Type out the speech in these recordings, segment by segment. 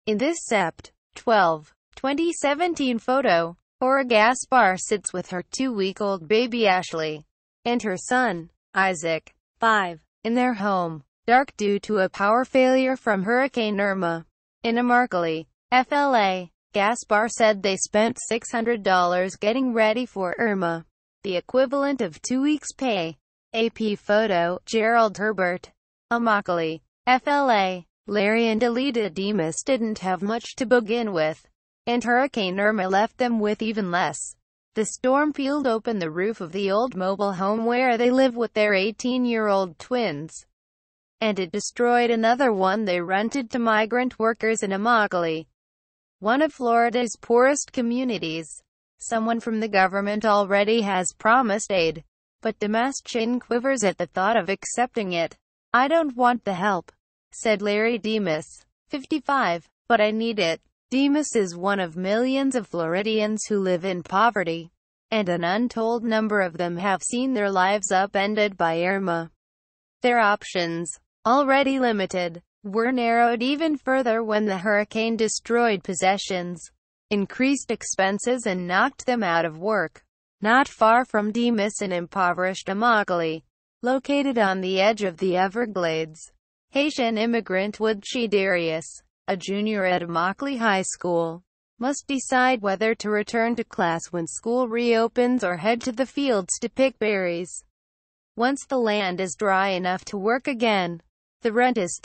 In this Sept. 12, 2017 photo, Gaspar sits with her 2-week-old baby Ashley and her son, Isaac, 5, in their home, dark due to a power failure from Hurricane Irma. In Immokalee, FLA, Gaspar said they spent $600 getting ready for Irma, the equivalent of 2 weeks' pay. AP photo, Gerald Herbert. Immokalee, FLA. Larry and Elida Dimas didn't have much to begin with, and Hurricane Irma left them with even less. The storm peeled open the roof of the old mobile home where they live with their 18-year-old twins, and it destroyed another one they rented to migrant workers in Immokalee, one of Florida's poorest communities. Someone from the government already has promised aid, but Dimas' chin quivers at the thought of accepting it. "I don't want the help," said Larry Dimas, 55, "but I need it." Dimas is one of millions of Floridians who live in poverty, and an untold number of them have seen their lives upended by Irma. Their options, already limited, were narrowed even further when the hurricane destroyed possessions, increased expenses and knocked them out of work. Not far from Dimas in impoverished Immokalee, located on the edge of the Everglades, Haitian immigrant Woodchi Darius, a junior at Immokalee High School, must decide whether to return to class when school reopens or head to the fields to pick berries. Once the land is dry enough to work again, the rent is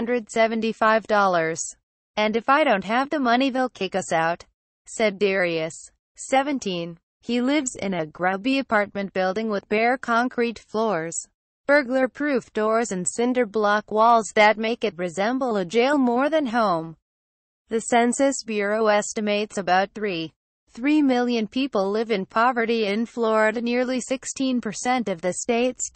$375. "And if I don't have the money they'll kick us out," said Darius, 17. He lives in a grubby apartment building with bare concrete floors, burglar-proof doors and cinder-block walls that make it resemble a jail more than home. The Census Bureau estimates about 3 million people live in poverty in Florida, nearly 16% of the state's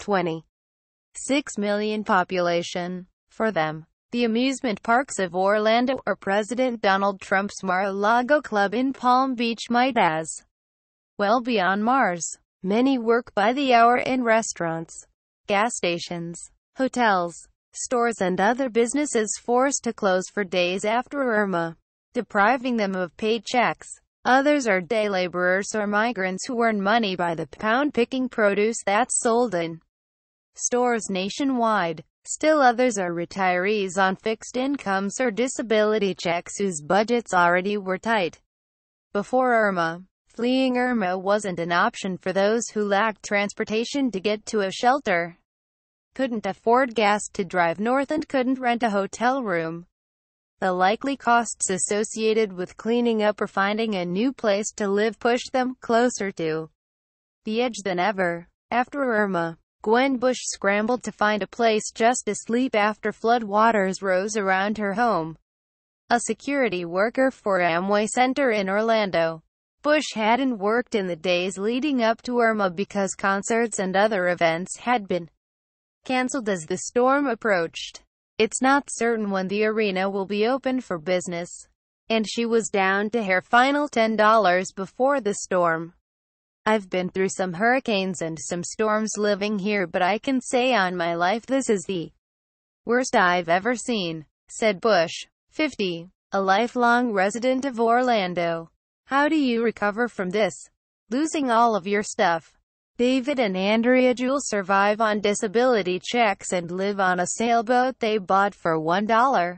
26 million population. For them, the amusement parks of Orlando or President Donald Trump's Mar-a-Lago club in Palm Beach might as well be on Mars. Many work by the hour in restaurants, gas stations, hotels, stores and other businesses forced to close for days after Irma, depriving them of paychecks. Others are day laborers or migrants who earn money by the pound picking produce that's sold in stores nationwide. Still others are retirees on fixed incomes or disability checks whose budgets already were tight before Irma. Fleeing Irma wasn't an option for those who lacked transportation to get to a shelter, couldn't afford gas to drive north and couldn't rent a hotel room. The likely costs associated with cleaning up or finding a new place to live pushed them closer to the edge than ever. After Irma, Gwen Bush scrambled to find a place just to sleep after flood waters rose around her home. A security worker for Amway Center in Orlando, Bush hadn't worked in the days leading up to Irma because concerts and other events had been canceled as the storm approached. It's not certain when the arena will be open for business, and she was down to her final $10 before the storm. "I've been through some hurricanes and some storms living here, but I can say on my life this is the worst I've ever seen," said Bush, 50, a lifelong resident of Orlando. "How do you recover from this? Losing all of your stuff?" David and Andrea Jewell survive on disability checks and live on a sailboat they bought for $1,000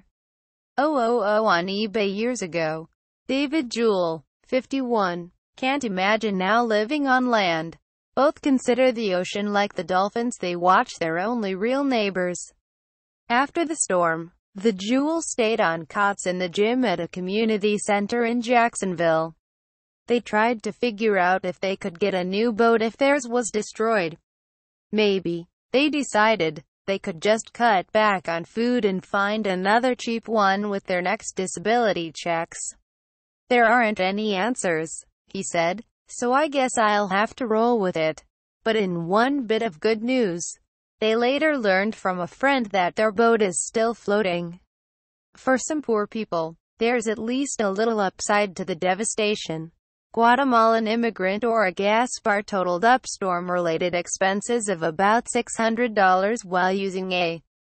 on eBay years ago. David Jewell, 51, can't imagine now living on land. Both consider the ocean like the dolphins they watch, their only real neighbors. After the storm, the Jewells stayed on cots in the gym at a community center in Jacksonville. They tried to figure out if they could get a new boat if theirs was destroyed. Maybe, they decided, they could just cut back on food and find another cheap one with their next disability checks. "There aren't any answers," he said, "so I guess I'll have to roll with it." But in one bit of good news, they later learned from a friend that their boat is still floating. For some poor people, there's at least a little upside to the devastation. Guatemalan immigrant Gaspar totaled up storm-related expenses of about $600 while using a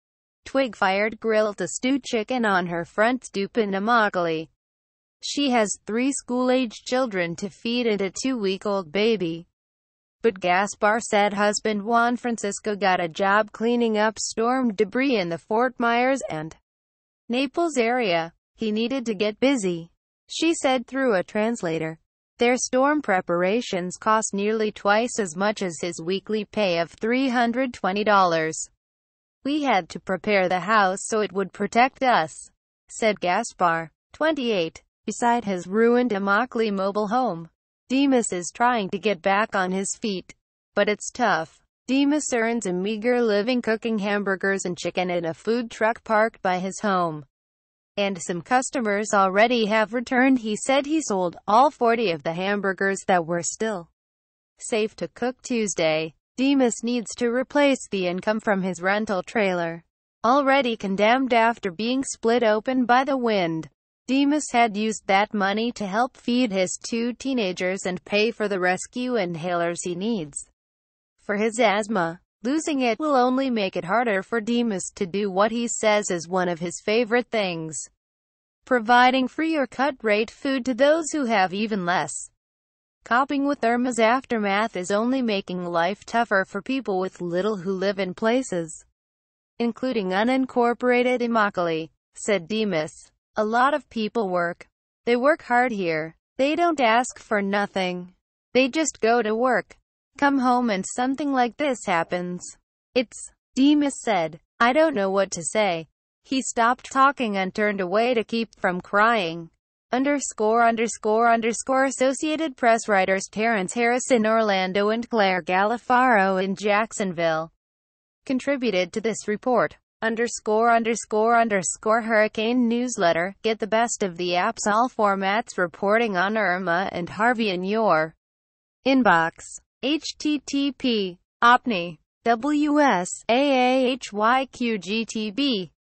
twig-fired grill to stew chicken on her front stoop in Immokalee. She has 3 school-aged children to feed and a 2-week-old baby. But Gaspar said husband Juan Francisco got a job cleaning up storm debris in the Fort Myers and Naples area. He needed to get busy, she said through a translator. Their storm preparations cost nearly twice as much as his weekly pay of $320. We had to prepare the house so it would protect us, said Gaspar, 28. Beside his ruined Immokalee mobile home, Dimas is trying to get back on his feet. But it's tough. Dimas earns a meager living cooking hamburgers and chicken in a food truck parked by his home. And some customers already have returned. He said he sold all 40 of the hamburgers that were still safe to cook Tuesday. Dimas needs to replace the income from his rental trailer, already condemned after being split open by the wind. Dimas had used that money to help feed his 2 teenagers and pay for the rescue inhalers he needs for his asthma. Losing it will only make it harder for Dimas to do what he says is one of his favorite things: providing free or cut-rate food to those who have even less. Coping with Irma's aftermath is only making life tougher for people with little who live in places, including unincorporated Immokalee, said Dimas. A lot of people work. They work hard here. They don't ask for nothing. They just go to work, come home, and something like this happens. Dimas said. I don't know what to say. He stopped talking and turned away to keep from crying. Associated Press writers Terrence Harris in Orlando and Claire Galifaro in Jacksonville contributed to this report. Hurricane newsletter. Get the best of the app's all formats reporting on Irma and Harvey in your inbox. http://opni.ws/aahYQGTB